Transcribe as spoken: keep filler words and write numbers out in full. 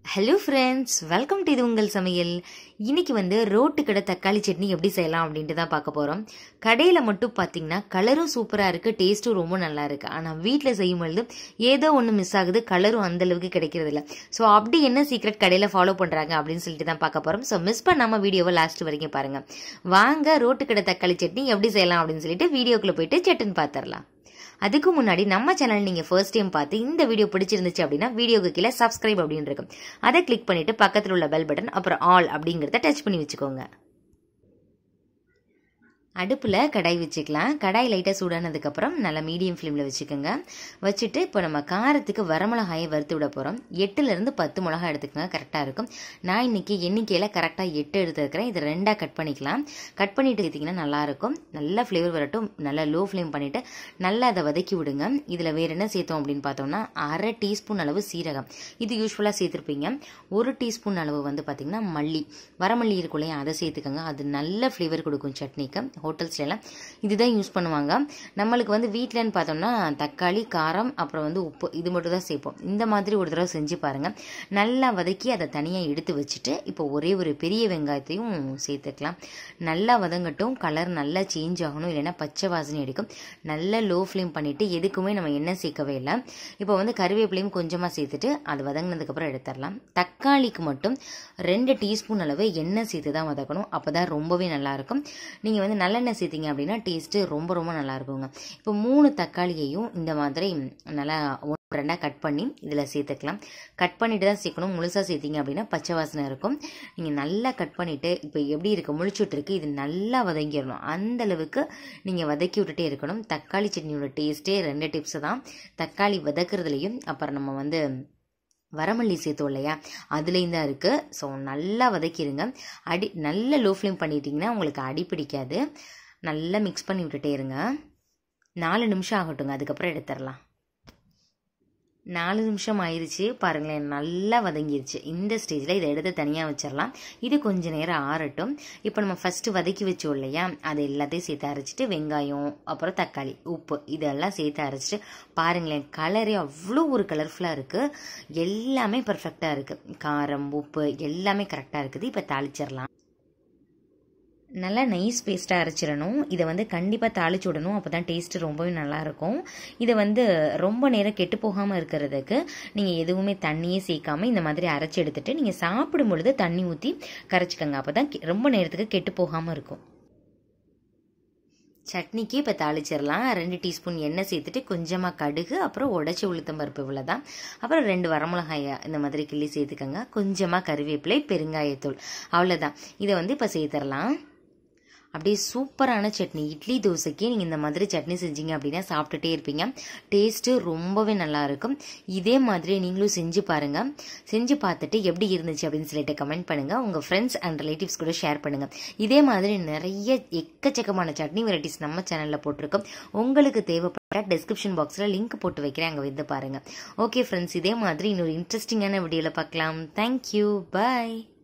Hello friends, welcome to இது உங்கள் சமையல். இன்னைக்கு வந்து ரோட்டு கடை தக்காளி சட்னி எப்படி செய்யலாம் அப்படின்ட்டு தான் பார்க்க போகிறோம். கடையில் மட்டும் பார்த்தீங்கன்னா கலரும் சூப்பராக இருக்குது, டேஸ்ட்டும் ரொம்ப நல்லா இருக்குது. ஆனால் வீட்டில் செய்யும்பொழுது ஏதோ ஒன்று மிஸ் ஆகுது, கலரும் அந்தளவுக்கு கிடைக்கிறது இல்லை. ஸோ அப்படி என்ன சீக்ரெட் கடையில் ஃபாலோ பண்ணுறாங்க அப்படின்னு சொல்லிட்டு தான் பார்க்க போகிறோம். ஸோ மிஸ் பண்ணாமல் வீடியோவை லாஸ்ட் வரைக்கும் பாருங்கள். வாங்க ரோட்டு கடை தக்காளி சட்னி எப்படி செய்யலாம் அப்படின்னு சொல்லிட்டு வீடியோக்குள்ளே போயிட்டு சட்டுன்னு பார்த்துடலாம். அதுக்கு முன்னாடி நம்ம சேனல் நீங்கள் ஃபர்ஸ்ட் டைம் பார்த்து இந்த வீடியோ பிடிச்சிருந்துச்சு அப்படின்னா வீடியோக்கு கீழே சப்ஸ்கிரைப் அப்படின்னு இருக்கும், அதை கிளிக் பண்ணிட்டு பக்கத்தில் உள்ள பெல் பட்டன் அப்புறம் ஆல் அப்படிங்கிறத டச் பண்ணி வச்சுக்கோங்க. அடுப்பில் கடாய் வச்சுக்கலாம். கடாய் லைட்டாக சூடானதுக்கப்புறம் நல்லா மீடியம் ஃப்ளேமில் வச்சுக்கோங்க. வச்சுட்டு இப்போ நம்ம காரத்துக்கு வரமிளகாயை வறுத்து விட போகிறோம். எட்டுலேருந்து பத்து மிளகா எடுத்துக்கோங்க, கரெக்டாக இருக்கும். நான் இன்றைக்கி எண்ணிக்கையில் கரெக்டாக எட்டு எடுத்துருக்கிறேன். இது ரெண்டாக கட் பண்ணிக்கலாம். கட் பண்ணிட்டு எடுத்திங்கன்னா நல்லாயிருக்கும். நல்லா ஃப்ளேவர் வரட்டும். நல்லா லோ ஃப்ளேம் பண்ணிவிட்டு நல்லா அதை வதக்கி விடுங்க. இதில் வேறு என்ன சேர்த்தோம் அப்படின்னு பார்த்தோம்னா அரை டீஸ்பூன் அளவு சீரகம், இது யூஸ்ஃபுல்லாக சேர்த்துருப்பீங்க. ஒரு டீஸ்பூன் அளவு வந்து பார்த்திங்கன்னா மல்லி, வரமல்லி இருக்கும் இல்லையா, அதை சேர்த்துக்கோங்க. அது நல்ல ஃப்ளேவர் கொடுக்கும் சட்னிக்கு. ஹோட்டல்ஸ்லாம் இதுதான் யூஸ் பண்ணுவாங்க. நம்மளுக்கு வந்து வீட்டிலன்னு பார்த்தோம்னா தக்காளி, காரம், அப்புறம் வந்து உப்பு, இது மட்டும் தான் சேர்ப்போம். இந்த மாதிரி ஒரு தடவை செஞ்சு பாருங்கள். நல்லா வதக்கி அதை தனியாக எடுத்து வச்சுட்டு இப்போ ஒரே ஒரு பெரிய வெங்காயத்தையும் சேர்த்துக்கலாம். நல்லா வதங்கட்டும். கலர் நல்லா சேஞ்ச் ஆகணும், இல்லைன்னா பச்சை வாசனை அடிக்கும். நல்லா லோ ஃப்ளேம் பண்ணிவிட்டு எதுக்குமே நம்ம எண்ணெய் சேர்க்கவே இல்லை. இப்போ வந்து கருவேப்பிலையும் கொஞ்சமாக சேர்த்துட்டு அது வதங்கினதுக்கப்புறம் எடுத்துடலாம். தக்காளிக்கு மட்டும் ரெண்டு டீஸ்பூன் அளவு எண்ணெய் சேர்த்து தான் வதக்கணும், அப்போ தான் ரொம்பவே நல்லாயிருக்கும். நீங்கள் வந்து நல்லெண்ணெய் சேர்த்திங்க அப்படின்னா டேஸ்ட்டு ரொம்ப ரொம்ப நல்லா இருக்குங்க. இப்போ மூணு தக்காளியையும் இந்த மாதிரி நல்லா ஒன்று ரெண்டாக கட் பண்ணி இதில் சேர்த்துக்கலாம். கட் பண்ணிட்டு தான் சேர்க்கணும். முழுசாக சேர்த்திங்க அப்படின்னா பச்சை வாசனை இருக்கும். நீங்கள் நல்லா கட் பண்ணிவிட்டு இப்போ எப்படி இருக்குது, முழிச்சுட்ருக்கு, இது நல்லா வதங்கிடணும். அந்தளவுக்கு நீங்கள் வதக்கி விட்டுட்டே இருக்கணும். தக்காளி சட்னியோட டேஸ்ட்டே ரெண்டு டிப்ஸு தான். தக்காளி வதக்குறதுலையும் அப்புறம் நம்ம வந்து வரமல்லி சேர்த்தோம் இல்லையா, அதுலேயும் தான் இருக்குது. ஸோ நல்லா வதக்கிடுங்க. அடி நல்ல லோ ஃப்ளேம் பண்ணிட்டீங்கன்னா உங்களுக்கு அடி பிடிக்காது. நல்லா மிக்ஸ் பண்ணி விட்டுட்டே இருங்க. நாலு நிமிஷம் ஆகட்டுங்க, அதுக்கப்புறம் எடுத்துடலாம். நாலு நிமிஷம் ஆயிடுச்சு பாருங்களேன், நல்லா வதங்கிருச்சு. இந்த ஸ்டேஜில் இதை எடுத்து தனியாக வச்சிடலாம். இது கொஞ்சம் நேரம் ஆறட்டும். இப்போ நம்ம ஃபஸ்ட்டு வதக்கி வச்சோம் இல்லையா, அது எல்லாத்தையும் சேர்த்து அரைச்சிட்டு வெங்காயம், அப்புறம் தக்காளி, உப்பு இதெல்லாம் சேர்த்து அரைச்சிட்டு பாருங்களேன், கலரே அவ்வளோ ஒரு கலர்ஃபுல்லாக இருக்குது. எல்லாமே பர்ஃபெக்டாக இருக்குது. காரம், உப்பு எல்லாமே கரெக்டாக இருக்குது. இப்போ தாளிச்சிடலாம். நல்லா நைஸ் பேஸ்ட்டாக அரைச்சிடணும். இதை வந்து கண்டிப்பாக தாளிச்சு விடணும், அப்போ தான் டேஸ்ட்டு ரொம்பவே நல்லாயிருக்கும். இதை வந்து ரொம்ப நேரம் கெட்டு போகாமல் இருக்கிறதுக்கு நீங்கள் எதுவுமே தண்ணியே சேர்க்காமல் இந்த மாதிரி அரைச்சி எடுத்துகிட்டு நீங்கள் சாப்பிடும் பொழுது தண்ணி ஊற்றி கரைச்சிக்கோங்க, அப்போ தான் ரொம்ப நேரத்துக்கு கெட்டு போகாமல் இருக்கும். சட்னிக்கு இப்போ தாளிச்சிடலாம். ரெண்டு டீஸ்பூன் எண்ணெய் சேர்த்துட்டு கொஞ்சமாக கடுகு, அப்புறம் உடச்சி உளுத்தம் பருப்பு இவ்வளோதான். அப்புறம் ரெண்டு வரமிளகாயை இந்த மாதிரி கிள்ளி சேர்த்துக்கோங்க. கொஞ்சமாக கருவேப்பிலை, பெருங்காயத்தூள், அவ்வளோதான். இதை வந்து இப்போ சேர்த்துடலாம். அப்படியே சூப்பரான சட்னி. இட்லி தோசைக்கு நீங்கள் இந்த மாதிரி சட்னி செஞ்சீங்க அப்படின்னா சாப்பிட்டுட்டே இருப்பீங்க. டேஸ்ட்டு ரொம்பவே நல்லாயிருக்கும். இதே மாதிரி நீங்களும் செஞ்சு பாருங்கள். செஞ்சு பார்த்துட்டு எப்படி இருந்துச்சு அப்படின்னு சொல்லிட்டு கமெண்ட் பண்ணுங்கள். உங்கள் ஃப்ரெண்ட்ஸ் அண்ட் ரிலேட்டிவ்ஸ் கூட ஷேர் பண்ணுங்கள். இதே மாதிரி நிறைய எக்கச்சக்கமான சட்னி வெரைட்டிஸ் நம்ம சேனலில் போட்டிருக்கோம். உங்களுக்கு தேவைப்பட்ட டிஸ்கிரிப்ஷன் பாக்ஸில் லிங்க் போட்டு வைக்கிறேன், அங்கே வந்து பாருங்கள். ஓகே ஃப்ரெண்ட்ஸ், இதே மாதிரி இன்னொரு இன்ட்ரெஸ்டிங்கான வீடியோவில் பார்க்கலாம். தேங்க்யூ, பாய்.